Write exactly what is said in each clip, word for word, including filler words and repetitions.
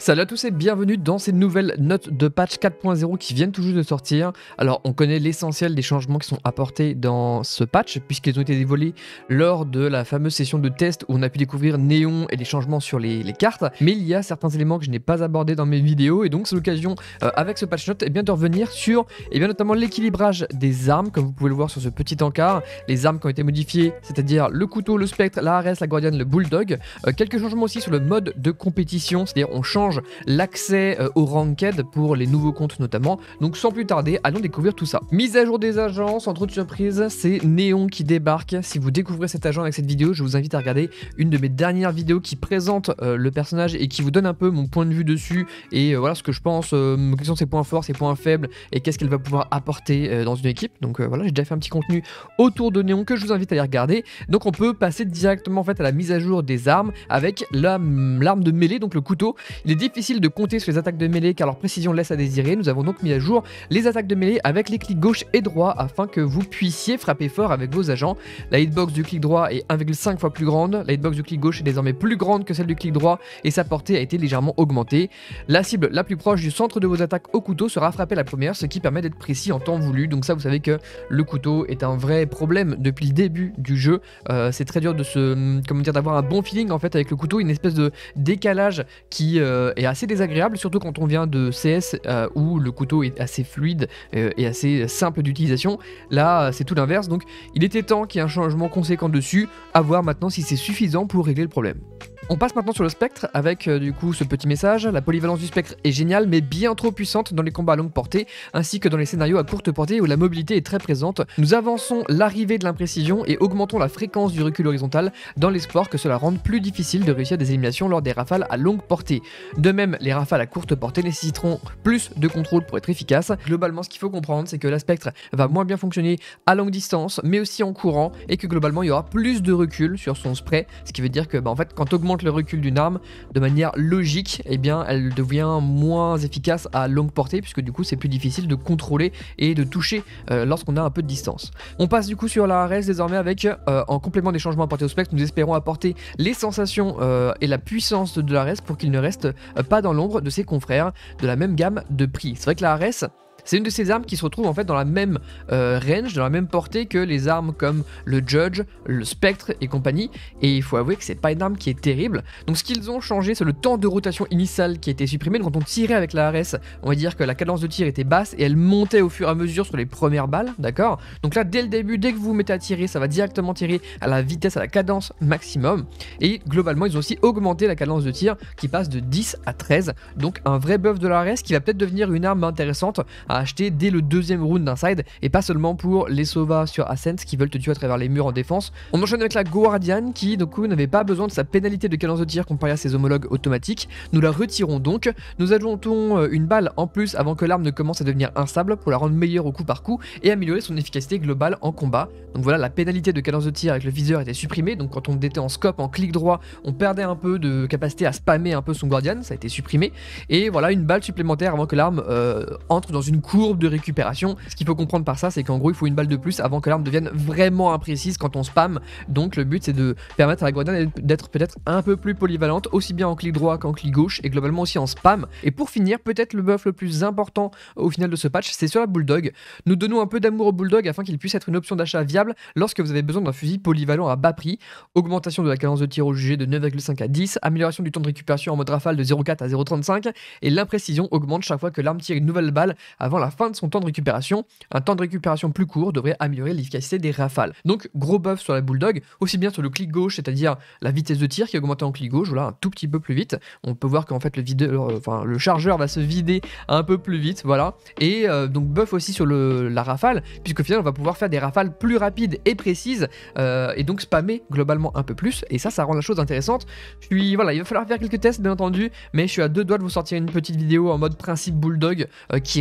Salut à tous et bienvenue dans ces nouvelles notes de patch quatre point zéro qui viennent tout juste de sortir. Alors on connaît l'essentiel des changements qui sont apportés dans ce patch puisqu'ils ont été dévoilés lors de la fameuse session de test où on a pu découvrir Néon et les changements sur les, les cartes. Mais il y a certains éléments que je n'ai pas abordés dans mes vidéos et donc c'est l'occasion euh, avec ce patch note eh bien, de revenir sur eh bien, notamment l'équilibrage des armes comme vous pouvez le voir sur ce petit encart. Les armes qui ont été modifiées, c'est-à-dire le couteau, le spectre, la Ares, la Guardiane, le bulldog. Euh, quelques changements aussi sur le mode de compétition, c'est-à-dire on change l'accès euh, au ranked pour les nouveaux comptes notamment. Donc sans plus tarder, allons découvrir tout ça. Mise à jour des agents, sans trop de surprise, c'est Néon qui débarque. Si vous découvrez cet agent avec cette vidéo, je vous invite à regarder une de mes dernières vidéos qui présente euh, le personnage et qui vous donne un peu mon point de vue dessus et euh, voilà ce que je pense, euh, quels sont ses points forts, ses points faibles et qu'est-ce qu'elle va pouvoir apporter euh, dans une équipe. Donc euh, voilà, j'ai déjà fait un petit contenu autour de Néon que je vous invite à aller regarder. Donc on peut passer directement en fait à la mise à jour des armes avec l'arme de mêlée, donc le couteau. Il est difficile de compter sur les attaques de mêlée car leur précision laisse à désirer. Nous avons donc mis à jour les attaques de mêlée avec les clics gauche et droit afin que vous puissiez frapper fort avec vos agents. La hitbox du clic droit est un virgule cinq fois plus grande, la hitbox du clic gauche est désormais plus grande que celle du clic droit et sa portée a été légèrement augmentée. La cible la plus proche du centre de vos attaques au couteau sera frappée la première, ce qui permet d'être précis en temps voulu. Donc ça, vous savez que le couteau est un vrai problème depuis le début du jeu. Euh, c'est très dur de se, comment dire, d'avoir un bon feeling en fait avec le couteau, une espèce de décalage qui euh, est assez désagréable, surtout quand on vient de C S euh, où le couteau est assez fluide euh, et assez simple d'utilisation. Là, c'est tout l'inverse, donc il était temps qu'il y ait un changement conséquent dessus, à voir maintenant si c'est suffisant pour régler le problème. On passe maintenant sur le spectre avec euh, du coup ce petit message. La polyvalence du spectre est géniale mais bien trop puissante dans les combats à longue portée ainsi que dans les scénarios à courte portée où la mobilité est très présente. Nous avançons l'arrivée de l'imprécision et augmentons la fréquence du recul horizontal dans l'espoir que cela rende plus difficile de réussir des éliminations lors des rafales à longue portée. De même, les rafales à courte portée nécessiteront plus de contrôle pour être efficaces. Globalement, ce qu'il faut comprendre, c'est que la spectre va moins bien fonctionner à longue distance mais aussi en courant et que globalement il y aura plus de recul sur son spray, ce qui veut dire que bah, en fait quand on augmente le recul d'une arme de manière logique, eh bien elle devient moins efficace à longue portée puisque du coup c'est plus difficile de contrôler et de toucher euh, lorsqu'on a un peu de distance. On passe du coup sur la Ares désormais avec euh, en complément des changements apportés au spectre, nous espérons apporter les sensations euh, et la puissance de la Ares pour qu'il ne reste euh, pas dans l'ombre de ses confrères de la même gamme de prix. C'est vrai que la Ares, c'est une de ces armes qui se retrouve en fait dans la même euh, range, dans la même portée que les armes comme le Judge, le Spectre et compagnie. Et il faut avouer que c'est pas une arme qui est terrible. Donc ce qu'ils ont changé, c'est le temps de rotation initial qui a été supprimé. Donc quand on tirait avec la Ares, on va dire que la cadence de tir était basse et elle montait au fur et à mesure sur les premières balles, d'accord? Donc là, dès le début, dès que vous vous mettez à tirer, ça va directement tirer à la vitesse, à la cadence maximum. Et globalement, ils ont aussi augmenté la cadence de tir qui passe de dix à treize. Donc un vrai buff de la Ares qui va peut-être devenir une arme intéressante à acheter dès le deuxième round d'un side et pas seulement pour les Sova sur Ascent qui veulent te tuer à travers les murs en défense. On enchaîne avec la Guardiane qui du coup n'avait pas besoin de sa pénalité de cadence de tir comparée à ses homologues automatiques. Nous la retirons donc, nous ajoutons une balle en plus avant que l'arme ne commence à devenir instable pour la rendre meilleure au coup par coup et améliorer son efficacité globale en combat. Donc voilà, la pénalité de cadence de tir avec le viseur était supprimée, donc quand on était en scope, en clic droit, on perdait un peu de capacité à spammer un peu son Guardian, ça a été supprimé. Et voilà, une balle supplémentaire avant que l'arme euh, entre dans une courbe de récupération. Ce qu'il faut comprendre par ça, c'est qu'en gros il faut une balle de plus avant que l'arme devienne vraiment imprécise quand on spam. Donc le but c'est de permettre à la Guardian d'être peut-être un peu plus polyvalente, aussi bien en clic droit qu'en clic gauche et globalement aussi en spam. Et pour finir, peut-être le buff le plus important au final de ce patch, c'est sur la Bulldog. Nous donnons un peu d'amour au Bulldog afin qu'il puisse être une option d'achat viable lorsque vous avez besoin d'un fusil polyvalent à bas prix. Augmentation de la cadence de tir au jugé de neuf virgule cinq à dix, amélioration du temps de récupération en mode rafale de zéro virgule quatre à zéro virgule trente-cinq et l'imprécision augmente chaque fois que l'arme tire une nouvelle balle avant la fin de son temps de récupération. Un temps de récupération plus court devrait améliorer l'efficacité des rafales. Donc gros buff sur la Bulldog, aussi bien sur le clic gauche, c'est-à-dire la vitesse de tir qui est augmentée en clic gauche, voilà, un tout petit peu plus vite. On peut voir qu'en fait le, videur, euh, enfin, le chargeur va se vider un peu plus vite, voilà. Et euh, donc buff aussi sur le, la rafale, puisqu'au final on va pouvoir faire des rafales plus rapides et précises euh, et donc spammer globalement un peu plus. Et ça, ça rend la chose intéressante. Je suis, voilà, il va falloir faire quelques tests bien entendu, mais je suis à deux doigts de vous sortir une petite vidéo en mode principe Bulldog euh, qui reste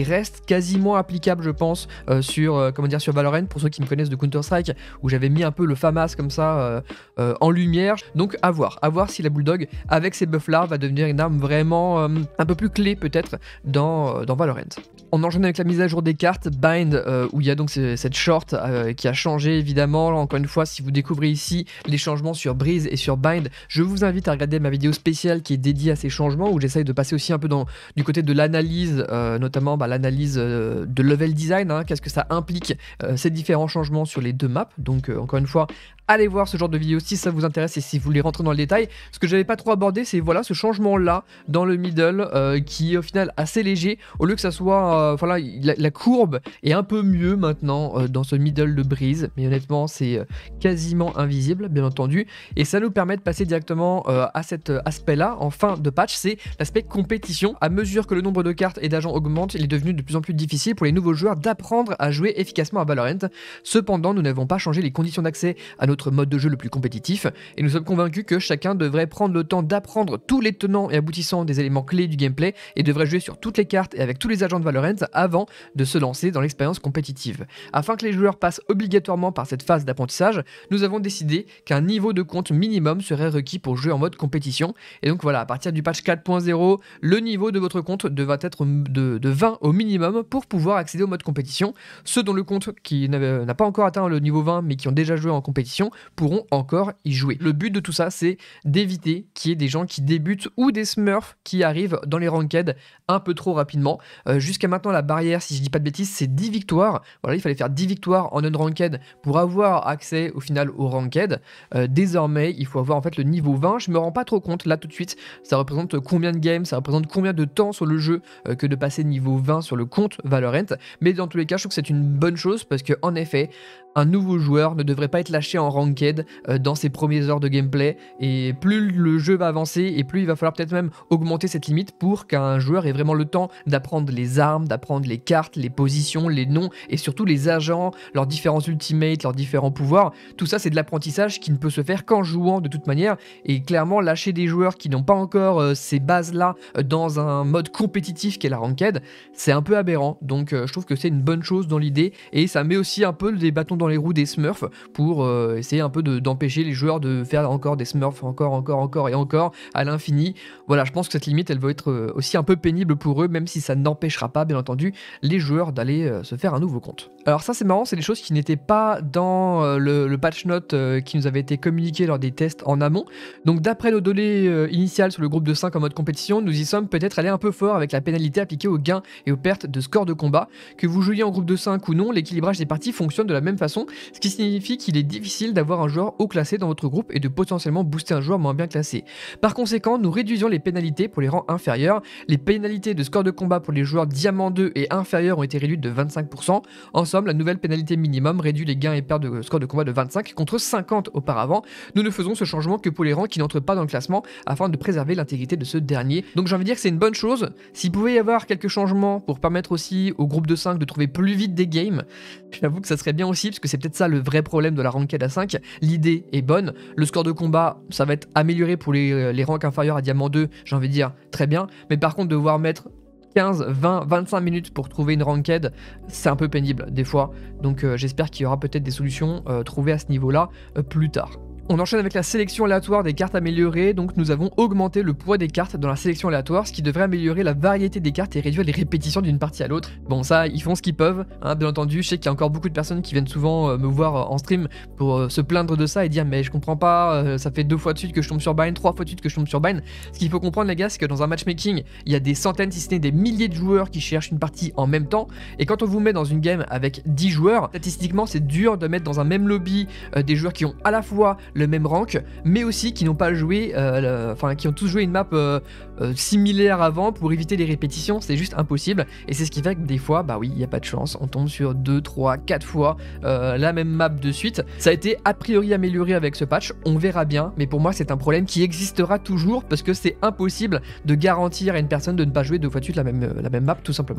quasiment applicable je pense euh, sur, euh, comment dire, sur Valorant, pour ceux qui me connaissent de Counter-Strike, où j'avais mis un peu le FAMAS comme ça euh, euh, en lumière. Donc à voir, à voir si la Bulldog avec ces buffs là va devenir une arme vraiment euh, un peu plus clé peut-être dans, euh, dans Valorant. On enchaîne avec la mise à jour des cartes Bind, euh, où il y a donc cette short euh, qui a changé évidemment. Encore une fois, si vous découvrez ici les changements sur Breeze et sur Bind, je vous invite à regarder ma vidéo spéciale qui est dédiée à ces changements, où j'essaye de passer aussi un peu dans, du côté de l'analyse, euh, notamment bah, l'analyse euh, de level design, hein, qu'est-ce que ça implique euh, ces différents changements sur les deux maps. Donc euh, encore une fois, allez voir ce genre de vidéo si ça vous intéresse et si vous voulez rentrer dans le détail. Ce que j'avais pas trop abordé, c'est voilà ce changement là dans le middle euh, qui est au final assez léger, au lieu que ça soit euh, voilà, la, la courbe est un peu mieux maintenant euh, dans ce middle de Breeze, mais honnêtement c'est euh, quasiment invisible bien entendu, et ça nous permet de passer directement euh, à cet aspect là en fin de patch, c'est l'aspect compétition. À mesure que le nombre de cartes et d'agents augmente, il est devenu de plus en plus difficile pour les nouveaux joueurs d'apprendre à jouer efficacement à Valorant. Cependant, nous n'avons pas changé les conditions d'accès à notre mode de jeu le plus compétitif, et nous sommes convaincus que chacun devrait prendre le temps d'apprendre tous les tenants et aboutissants des éléments clés du gameplay et devrait jouer sur toutes les cartes et avec tous les agents de Valorant avant de se lancer dans l'expérience compétitive. Afin que les joueurs passent obligatoirement par cette phase d'apprentissage, nous avons décidé qu'un niveau de compte minimum serait requis pour jouer en mode compétition, et donc voilà, à partir du patch quatre point zéro, le niveau de votre compte devra être de, de vingt au minimum pour pouvoir accéder au mode compétition. Ceux dont le compte qui n'a pas encore atteint le niveau vingt mais qui ont déjà joué en compétition pourront encore y jouer. Le but de tout ça, c'est d'éviter qu'il y ait des gens qui débutent ou des smurfs qui arrivent dans les ranked un peu trop rapidement. Euh, Jusqu'à maintenant, la barrière, si je dis pas de bêtises, c'est dix victoires. Voilà, il fallait faire dix victoires en unranked pour avoir accès au final au ranked. Euh, désormais, il faut avoir en fait le niveau vingt. Je me rends pas trop compte là tout de suite. Ça représente combien de games, ça représente combien de temps sur le jeu euh, que de passer niveau vingt sur le compte Valorant. Mais dans tous les cas, je trouve que c'est une bonne chose parce que en effet, un nouveau joueur ne devrait pas être lâché en ranked euh, dans ses premières heures de gameplay, et plus le jeu va avancer et plus il va falloir peut-être même augmenter cette limite pour qu'un joueur ait vraiment le temps d'apprendre les armes, d'apprendre les cartes, les positions, les noms et surtout les agents, leurs différents ultimates, leurs différents pouvoirs. Tout ça c'est de l'apprentissage qui ne peut se faire qu'en jouant de toute manière, et clairement lâcher des joueurs qui n'ont pas encore euh, ces bases là euh, dans un mode compétitif qu'est la ranked, c'est un peu aberrant. Donc euh, je trouve que c'est une bonne chose dans l'idée, et ça met aussi un peu des bâtons dans les roues des smurfs pour euh, essayer un peu d'empêcher les joueurs de faire encore des smurfs encore, encore, encore et encore à l'infini. Voilà, je pense que cette limite elle va être euh, aussi un peu pénible pour eux, même si ça n'empêchera pas bien entendu les joueurs d'aller euh, se faire un nouveau compte. Alors ça c'est marrant, c'est des choses qui n'étaient pas dans euh, le, le patch note euh, qui nous avait été communiqué lors des tests en amont. Donc d'après nos données euh, initiales sur le groupe de cinq en mode compétition, nous y sommes peut-être allés un peu fort avec la pénalité appliquée aux gains et aux pertes de score de combat. Que vous jouiez en groupe de cinq ou non, l'équilibrage des parties fonctionne de la même façon, ce qui signifie qu'il est difficile d'avoir un joueur haut classé dans votre groupe et de potentiellement booster un joueur moins bien classé. Par conséquent, nous réduisions les pénalités pour les rangs inférieurs. Les pénalités de score de combat pour les joueurs diamant deux et inférieurs ont été réduites de vingt-cinq pour cent. En somme, la nouvelle pénalité minimum réduit les gains et pertes de score de combat de vingt-cinq contre cinquante auparavant. Nous ne faisons ce changement que pour les rangs qui n'entrent pas dans le classement afin de préserver l'intégrité de ce dernier. Donc j'ai envie de dire que c'est une bonne chose. S'il pouvait y avoir quelques changements pour permettre aussi au groupe de cinq de trouver plus vite des games, j'avoue que ça serait bien aussi, parce que c'est peut-être ça le vrai problème de la ranked à cinq. L'idée est bonne, le score de combat ça va être amélioré pour les, les ranks inférieurs à diamant deux, j'ai envie de dire très bien, mais par contre devoir mettre quinze, vingt, vingt-cinq minutes pour trouver une ranked, c'est un peu pénible des fois, donc euh, j'espère qu'il y aura peut-être des solutions euh, trouvées à ce niveau-là euh, plus tard. On enchaîne avec la sélection aléatoire des cartes améliorées, donc nous avons augmenté le poids des cartes dans la sélection aléatoire, ce qui devrait améliorer la variété des cartes et réduire les répétitions d'une partie à l'autre. Bon ça, ils font ce qu'ils peuvent, hein, bien entendu, je sais qu'il y a encore beaucoup de personnes qui viennent souvent euh, me voir euh, en stream pour euh, se plaindre de ça et dire mais je comprends pas, euh, ça fait deux fois de suite que je tombe sur Bind, trois fois de suite que je tombe sur Bind. Ce qu'il faut comprendre les gars, c'est que dans un matchmaking, il y a des centaines si ce n'est des milliers de joueurs qui cherchent une partie en même temps, et quand on vous met dans une game avec dix joueurs, statistiquement c'est dur de mettre dans un même lobby euh, des joueurs qui ont à la fois le même rank, mais aussi qui n'ont pas joué, euh, enfin qui ont tous joué une map euh, euh, similaire avant pour éviter les répétitions, c'est juste impossible, et c'est ce qui fait que des fois, bah oui, il n'y a pas de chance, on tombe sur deux, trois, quatre fois euh, la même map de suite. Ça a été a priori amélioré avec ce patch, on verra bien, mais pour moi c'est un problème qui existera toujours parce que c'est impossible de garantir à une personne de ne pas jouer deux fois de suite la même, la même map tout simplement.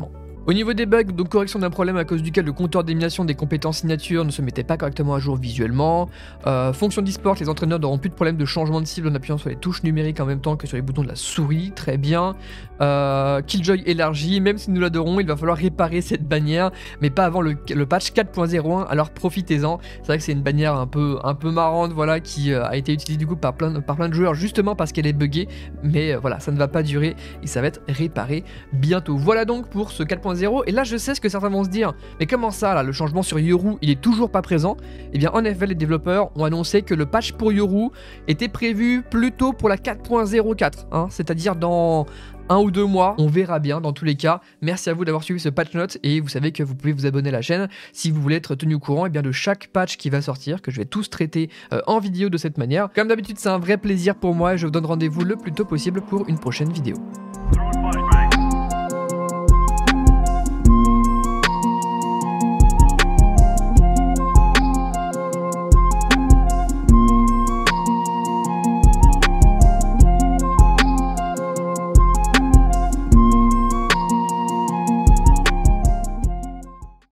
Au niveau des bugs, donc correction d'un problème à cause duquel le compteur d'élimination des compétences signature ne se mettait pas correctement à jour visuellement. Euh, fonction d'e-sport, les entraîneurs n'auront plus de problème de changement de cible en appuyant sur les touches numériques en même temps que sur les boutons de la souris, très bien. Euh, Killjoy élargi, même si nous l'adorons, il va falloir réparer cette bannière, mais pas avant le, le patch quatre point zéro un, alors profitez-en. C'est vrai que c'est une bannière un peu, un peu marrante, voilà, qui euh, a été utilisée du coup par plein, par plein de joueurs justement parce qu'elle est buggée, mais euh, voilà, ça ne va pas durer et ça va être réparé bientôt. Voilà donc pour ce quatre point zéro, et là je sais ce que certains vont se dire, mais comment ça là, le changement sur Yoru il est toujours pas présent? Et bien en effet, les développeurs ont annoncé que le patch pour Yoru était prévu plutôt pour la quatre point zéro quatre, hein, c'est-à-dire dans un ou deux mois, on verra bien dans tous les cas. Merci à vous d'avoir suivi ce patch note, et vous savez que vous pouvez vous abonner à la chaîne si vous voulez être tenu au courant et bien de chaque patch qui va sortir, que je vais tous traiter euh, en vidéo de cette manière. Comme d'habitude, c'est un vrai plaisir pour moi et je vous donne rendez-vous le plus tôt possible pour une prochaine vidéo.